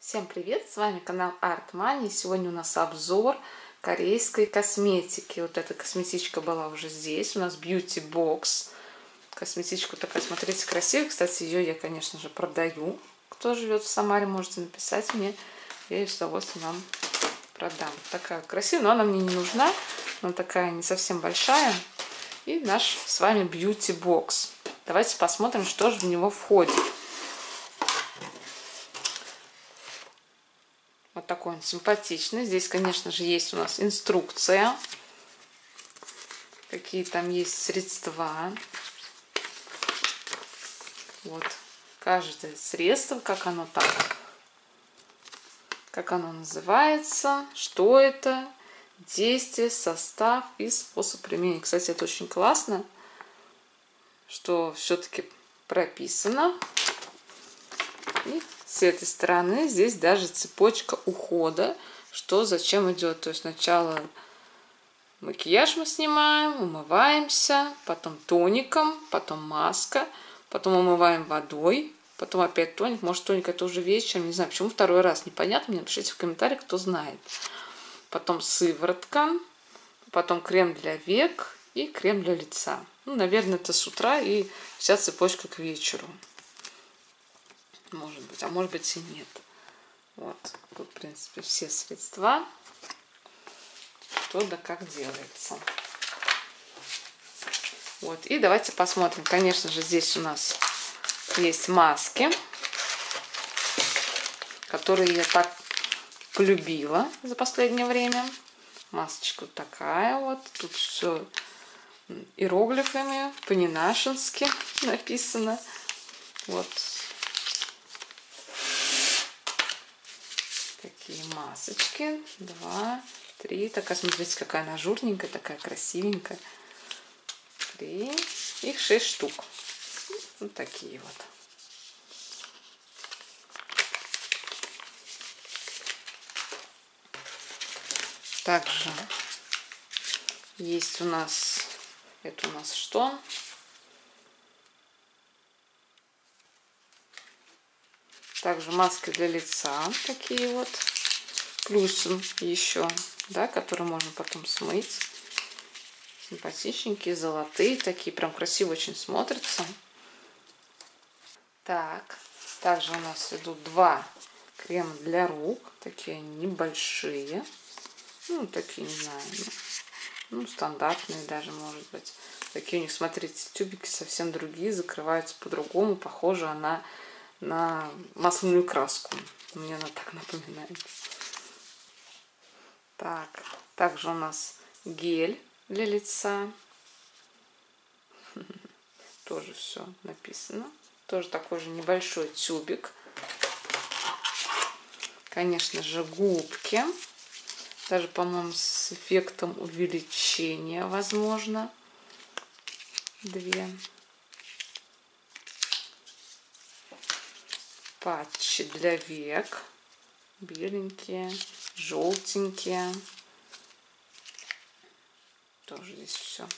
Всем привет! С вами канал Art Money. Сегодня у нас обзор корейской косметики. Вот эта косметичка была уже здесь. У нас Beauty Box. Косметичка такая, смотрите, красивая. Кстати, ее я, конечно же, продаю. Кто живет в Самаре, можете написать мне. Я ее с удовольствием вам продам. Такая красивая, но она мне не нужна. Она такая не совсем большая. И наш с вами Beauty Box. Давайте посмотрим, что же в него входит. Вот такой он симпатичный. Здесь, конечно же, есть у нас инструкция. Какие там есть средства. Вот. Каждое средство, как оно так. Как оно называется. Что это. Действие, состав и способ применения. Кстати, это очень классно, что все-таки прописано. И с этой стороны здесь даже цепочка ухода, что зачем идет. То есть сначала макияж мы снимаем, умываемся, потом тоником, потом маска, потом умываем водой, потом опять тоник. Может, тоник это уже вечером, не знаю, почему второй раз, непонятно. Мне напишите в комментариях, кто знает. Потом сыворотка, потом крем для век и крем для лица. Ну, наверное, это с утра и вся цепочка к вечеру. Может быть, а может быть и нет. Вот, тут, в принципе, все средства, что да как делается. Вот, и давайте посмотрим. Конечно же, здесь у нас есть маски, которые я так полюбила за последнее время. Масочка вот такая вот. Тут все иероглифами, по-ненашенски написано. Вот. Такие масочки. 2, 3. Такая, смотрите, какая она ажурненькая, такая красивенькая. 3. Их 6 штук. Вот такие вот. Также есть у нас, это у нас что? Также маски для лица, такие вот. Плюсом еще, да, которые можно потом смыть. Симпатичненькие, золотые такие, прям красиво очень смотрятся. Так, также у нас идут 2 крема для рук, такие небольшие. Ну, такие, не знаю, ну, стандартные даже, может быть. Такие у них, смотрите, тюбики совсем другие, закрываются по-другому. Похоже она на масляную краску. Мне она так напоминает. Так, также у нас гель для лица. Тоже все написано. Тоже такой же небольшой тюбик. Конечно же, губки. Даже, по-моему, с эффектом увеличения, возможно. 2. Патчи для век. Беленькие, желтенькие. Тоже здесь все.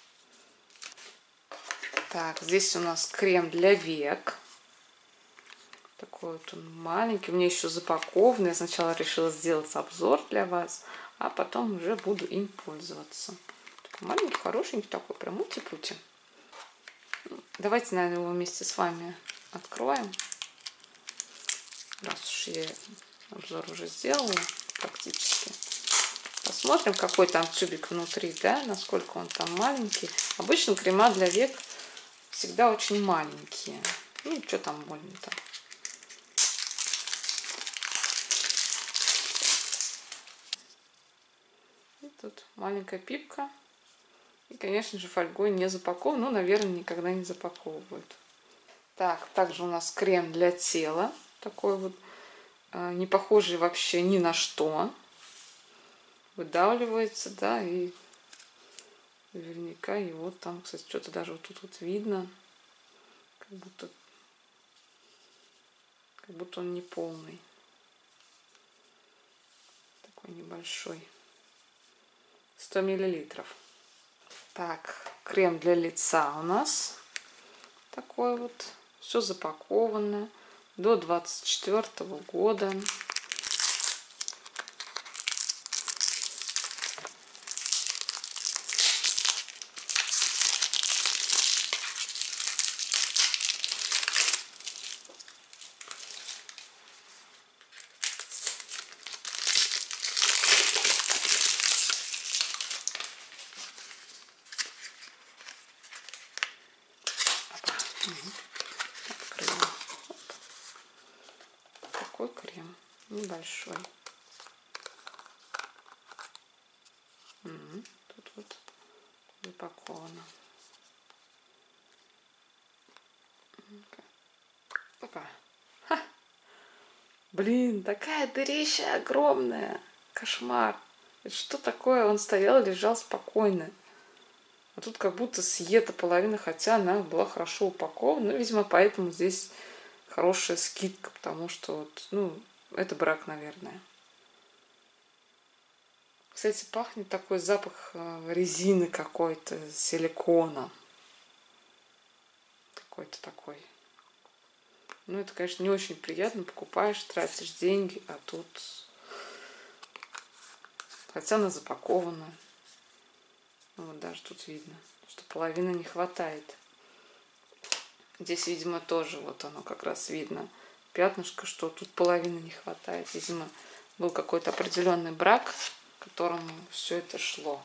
Так, здесь у нас крем для век. Такой вот он маленький. У меня еще запакованный. Я сначала решила сделать обзор для вас, а потом уже буду им пользоваться. Такой маленький, хорошенький такой, прям мути-пути. Давайте, наверное, его вместе с вами откроем. Раз уж я обзор уже сделала практически. Посмотрим, какой там тюбик внутри, да, насколько он там маленький. Обычно крема для век всегда очень маленькие. Ну, что там больно-то. И тут маленькая пипка. И, конечно же, фольгой не запакован. Ну, наверное, никогда не запаковывают. Так, также у нас крем для тела. Такой вот, не похожий вообще ни на что. Выдавливается, да, и наверняка его там, кстати, что-то даже вот тут вот видно. Как будто он не полный. Такой небольшой. 100 миллилитров. Так, крем для лица у нас такой вот. Все запаковано. до 24 года. Открыла. Такой крем небольшой. Тут вот запаковано. Опа. Ха. Блин, такая дырища огромная. Кошмар. Это что такое? Он стоял, лежал спокойно. А тут как будто съета половина, хотя она была хорошо упакована. Ну, видимо, поэтому здесь хорошая скидка, потому что, вот, ну, это брак, наверное. Кстати, пахнет такой запах резины какой-то, силикона. Какой-то такой. Ну, это, конечно, не очень приятно. Покупаешь, тратишь деньги, а тут... Хотя она запакована. Вот даже тут видно, что половины не хватает. Здесь, видимо, тоже вот оно как раз видно. Пятнышко, что тут половины не хватает. Видимо, был какой-то определенный брак, к которому все это шло.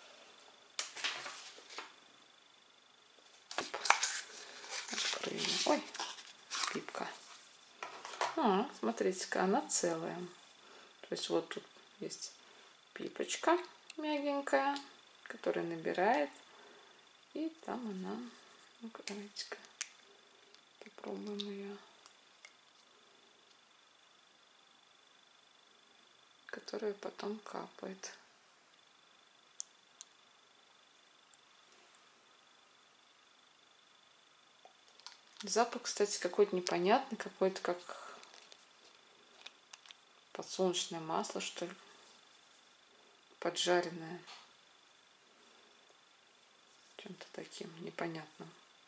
Открыли. Ой, пипка. Смотрите-ка, она целая. То есть вот тут есть пипочка мягенькая, которая набирает. И там она. Ну-ка, давайте-ка попробуем ее. Которая потом капает. Запах, кстати, какой-то непонятный, какой-то как подсолнечное масло, что ли, поджаренное. Чем-то таким непонятным.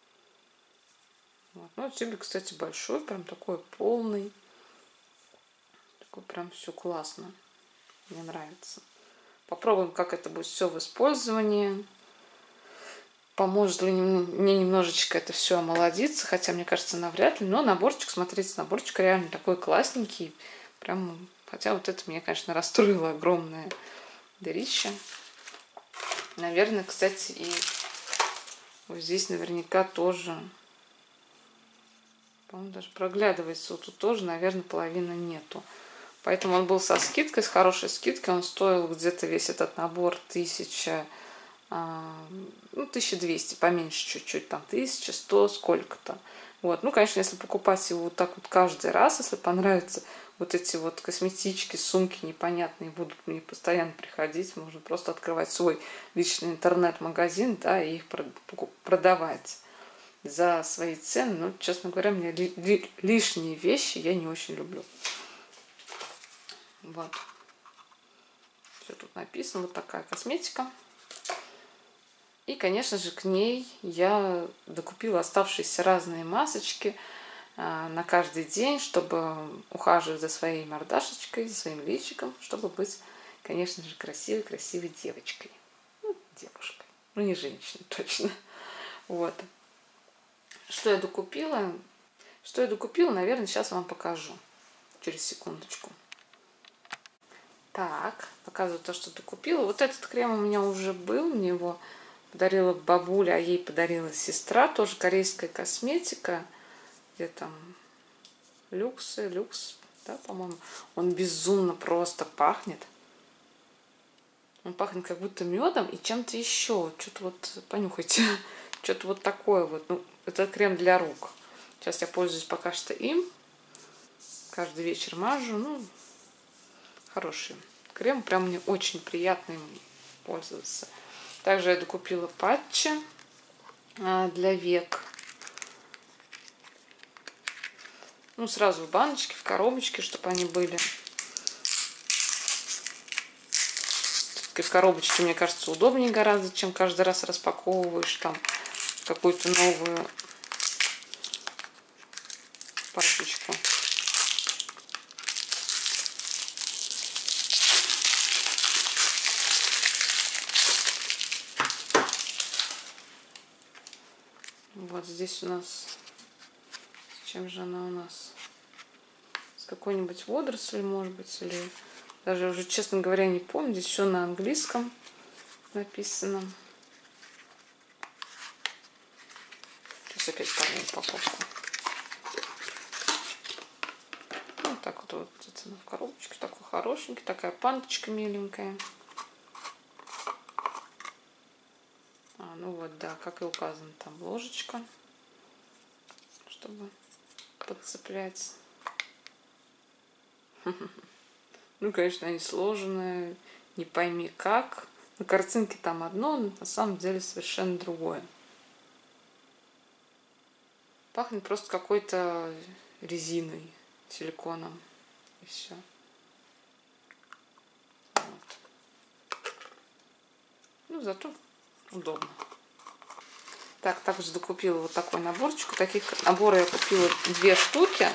Вот. Ну, тюбик, кстати, большой, прям такой полный. Такой прям все классно. Мне нравится. Попробуем, как это будет все в использовании. Поможет ли мне немножечко это все омолодиться, хотя, мне кажется, навряд ли. Но наборчик, смотрите, наборчик реально такой классненький. Прям, хотя вот это меня, конечно, расстроило огромное дырище. Наверное, кстати, и вот здесь наверняка тоже, по-моему, даже проглядывается. Вот тут тоже, наверное, половины нету. Поэтому он был со скидкой, с хорошей скидкой. Он стоил где-то весь этот набор 1200, поменьше чуть-чуть, там 1100, сколько-то. Вот. Ну, конечно, если покупать его вот так вот каждый раз, если понравятся вот эти вот косметички, сумки непонятные, будут мне постоянно приходить, можно просто открывать свой личный интернет-магазин, да, и их продавать за свои цены. Но, честно говоря, мне лишние вещи я не очень люблю. Вот. Все тут написано. Вот такая косметика. И, конечно же, к ней я докупила оставшиеся разные масочки на каждый день, чтобы ухаживать за своей мордашечкой, за своим личиком, чтобы быть, конечно же, красивой девочкой. Ну, девушкой. Ну, не женщиной, точно. Вот. Что я докупила? Наверное, сейчас вам покажу. Через секундочку. Так, показываю то, что докупила. Вот этот крем у меня уже был, мне его подарила бабуля, а ей подарила сестра, тоже корейская косметика. Где там люкс, да, по-моему. Он безумно просто пахнет. Он пахнет как будто медом и чем-то еще. Что-то вот, понюхайте, что-то вот такое вот. Ну, это крем для рук. Сейчас я пользуюсь пока что им. Каждый вечер мажу. Ну, хороший крем. Прям мне очень приятно им пользоваться. Также я докупила патчи для век. Ну, сразу в баночке, в коробочке, чтобы они были. В коробочке, мне кажется, удобнее гораздо, чем каждый раз распаковываешь там какую-то новую пачечку. Вот здесь у нас... С чем же она у нас? С какой-нибудь водорослью, может быть, или... Даже уже, честно говоря, не помню. Здесь еще на английском написано. Сейчас опять вторую упаковку. Вот так вот это в коробочке. Такой хорошенький. Такая пандочка миленькая. Ну вот, да, как и указано, там ложечка, чтобы подцеплять. Ну, конечно, они сложенные, не пойми как. На картинке там одно, но на самом деле совершенно другое. Пахнет просто какой-то резиной, силиконом, и все. Вот. Ну, зато удобно. Так, также докупила вот такой наборчик. Таких наборов я купила 2 штуки.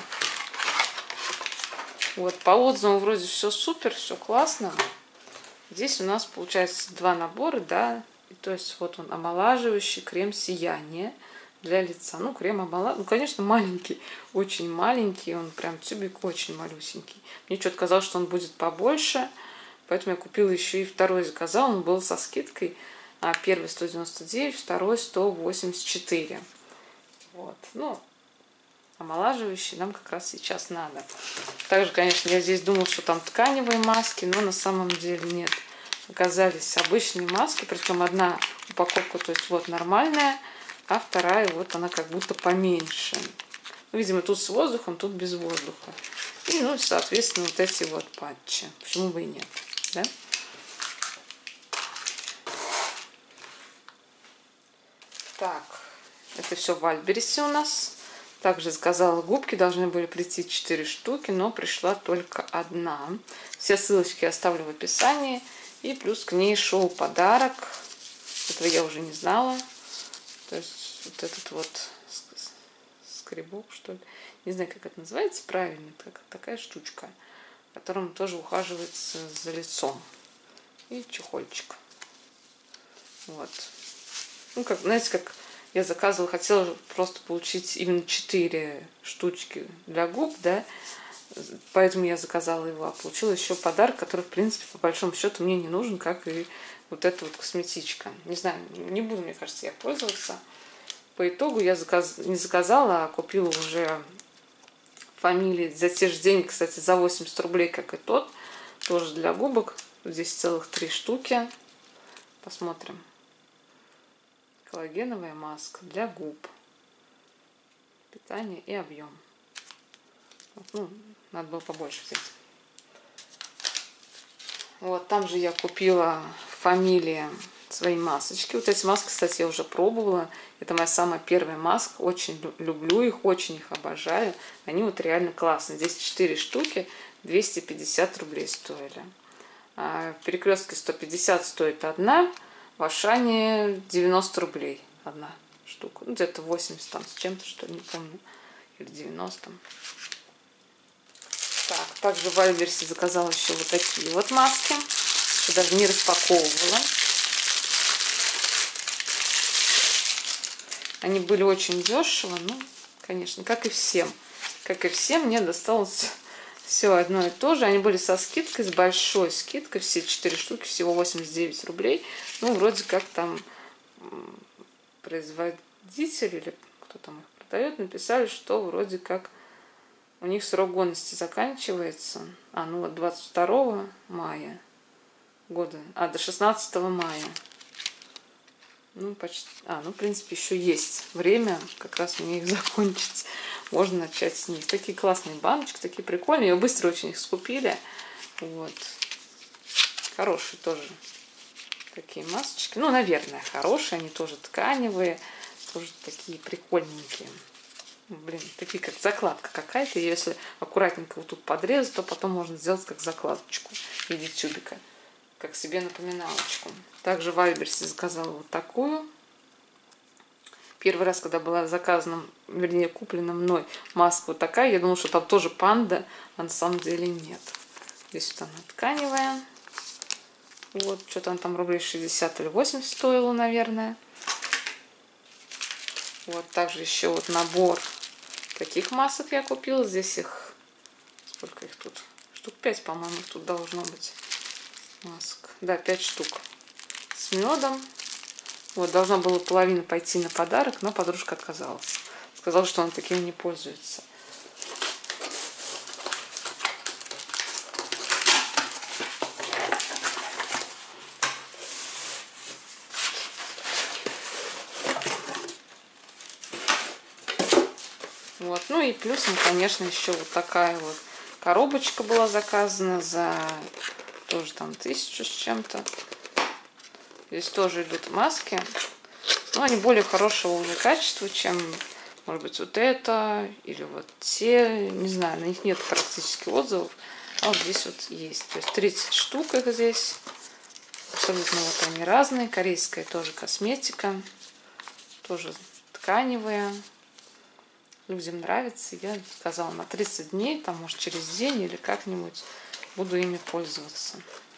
Вот, по отзывам вроде все супер, все классно. Здесь у нас получается 2 набора, да. И то есть вот он, омолаживающий крем сияние для лица. Ну, крем омолаживающий, ну, конечно, маленький, очень маленький. Он прям тюбик очень малюсенький. Мне что-то казалось, что он будет побольше. Поэтому я купила еще и второй заказала. Он был со скидкой. Первый 199, второй 184. Вот. Ну, омолаживающий нам как раз сейчас надо. Также, конечно, я здесь думала, что там тканевые маски, но на самом деле нет. Оказались обычные маски, причем одна упаковка, то есть вот нормальная, а вторая вот она как будто поменьше. Ну, видимо, тут с воздухом, тут без воздуха. И, ну, соответственно, вот эти вот патчи. Почему бы и нет, да? Так, это все в Альберисе у нас. Также заказала губки, должны были прийти 4 штуки, но пришла только одна. Все ссылочки я оставлю в описании. И плюс к ней шел подарок. Этого я уже не знала. То есть вот этот вот скребок, что ли. Не знаю, как это называется правильно. Такая штучка, которым тоже ухаживается за лицом. И чехольчик. Вот. Ну, как, знаете, как я заказывала, хотела просто получить именно 4 штучки для губ, да, поэтому я заказала его, а получила еще подарок, который, в принципе, по большому счету мне не нужен, как и вот эта вот косметичка. Не знаю, не буду, мне кажется, я пользоваться. По итогу я не заказала, а купила уже фамилии за те же деньги, кстати, за 80 рублей, как и тот, тоже для губок. Здесь целых 3 штуки. Посмотрим. Коллагеновая маска для губ. Питание и объем. Ну, надо было побольше взять. Вот, там же я купила фамилия свои масочки. Вот эти маски, кстати, я уже пробовала. Это моя самая первая маска. Очень люблю их, очень их обожаю. Они вот реально классные. Здесь 4 штуки, 250 рублей стоили. В Перекрестке 150 стоит одна. В Ашане 90 рублей одна штука. Ну, где-то 80 там с чем-то, что ли, не помню. Или 90. Так, также в Альберсе заказала еще вот такие вот маски. Еще даже не распаковывала. Они были очень дешево. Ну, конечно, как и всем. Как и всем, мне досталось все одно и то же. Они были со скидкой, с большой скидкой. Все 4 штуки, всего 89 рублей. Ну, вроде как там производитель или кто там их продает, написали, что вроде как у них срок годности заканчивается. Ну вот 22 мая года. До 16 мая. Ну, почти. Ну, в принципе, еще есть время как раз мне их закончить. Можно начать с них. Такие классные баночки, такие прикольные. И быстро очень их скупили. Вот. Хорошие тоже такие масочки. Ну, наверное, хорошие. Они тоже тканевые. Тоже такие прикольненькие. Блин, такие как закладка какая-то. Если аккуратненько вот тут подрезать, то потом можно сделать как закладочку в виде тюбика. Как себе напоминалочку. Также в Альберсе заказала вот такую. Первый раз, когда была заказана, вернее, куплена мной маска вот такая, я думала, что там тоже панда, а на самом деле нет. Здесь вот она тканевая. Вот, что-то она там рублей 60 или 80 стоила, наверное. Вот также еще вот набор таких масок я купила. Здесь их, сколько их тут? Штук 5, по-моему, тут должно быть масок. Да, 5 штук. С медом. Вот, должна была половина пойти на подарок, но подружка отказалась. Сказала, что она такими не пользуется. Вот. Ну и плюсом, конечно, еще вот такая вот коробочка была заказана за тоже там 1000 с чем-то. Здесь тоже идут маски, но они более хорошего уже качества, чем, может быть, вот это или вот те. Не знаю, на них нет практически отзывов, а вот здесь вот есть. То есть 30 штук их здесь. Абсолютно вот они разные. Корейская тоже косметика, тоже тканевая. Людям нравится. Я сказала, на 30 дней, там, может, через день или как-нибудь буду ими пользоваться.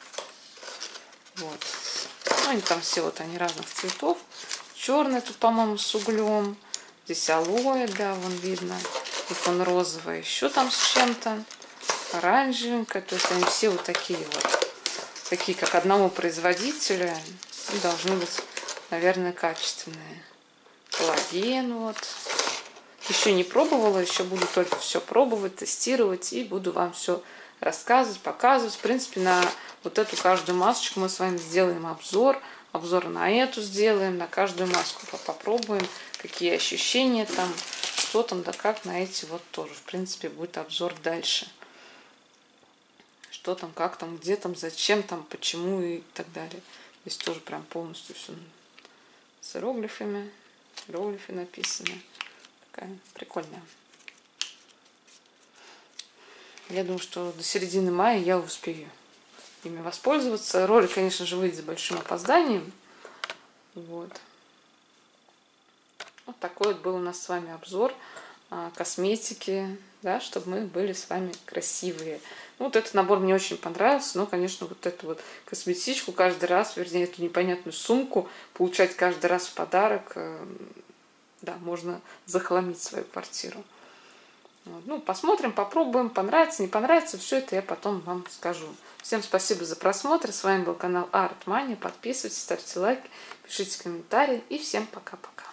Вот. Ну, они там все вот они разных цветов. Черный тут, по-моему, с углем. Здесь алоэ, да, вон видно. Вот он розовый. Еще там с чем-то. Оранжевенькая. То есть они все вот такие вот. Такие, как одного производителя. И должны быть, наверное, качественные. Коллаген вот. Еще не пробовала, еще буду только все пробовать, тестировать и буду вам все рассказывать, показывать. В принципе, на вот эту каждую масочку мы с вами сделаем обзор. Обзор на эту сделаем, на каждую маску попробуем, какие ощущения там, что там, да как на эти вот тоже. В принципе, будет обзор дальше. Что там, как там, где там, зачем там, почему и так далее. Здесь тоже прям полностью все с иероглифами. Иероглифы написаны. Такая прикольная. Я думаю, что до середины мая я успею ими воспользоваться. Ролик, конечно же, выйдет с большим опозданием. Вот. Вот такой вот был у нас с вами обзор косметики, да, чтобы мы были с вами красивые. Ну, вот этот набор мне очень понравился, но, конечно, вот эту вот косметичку каждый раз, вернее, эту непонятную сумку получать каждый раз в подарок, да, можно захламить свою квартиру. Вот. Ну, посмотрим, попробуем, понравится, не понравится, все это я потом вам скажу. Всем спасибо за просмотр, с вами был канал Art Mania, подписывайтесь, ставьте лайки, пишите комментарии и всем пока-пока.